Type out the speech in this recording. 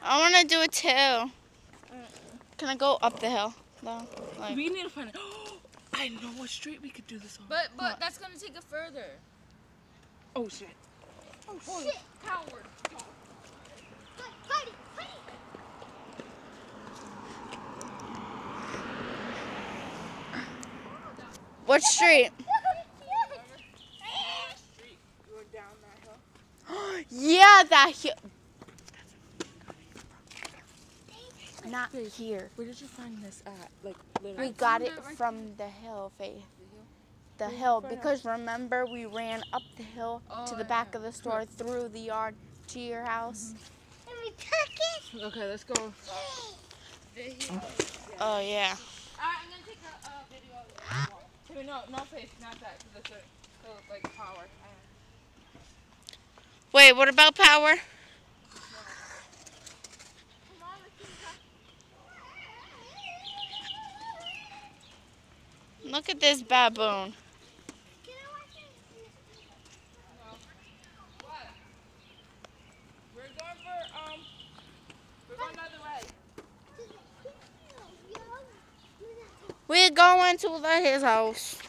I want to do it too. Can I go up the hill? No. Like... We need to find it. I know what street we could do this on. But that's gonna take it further. Oh shit. Oh shit. Coward. What street? Yeah, that hill. Not here. Where did you find this at? Like literally. We got it from the hill, Faith. The hill, because remember we ran up the hill to the back of the store, through the yard to your house. And we took it. Okay, let's go. Oh yeah. I'm gonna take a video of it. No, Faith, not that. Because it's like power. Wait, what about power? Look at this baboon. We're going the other way. We're going to his house.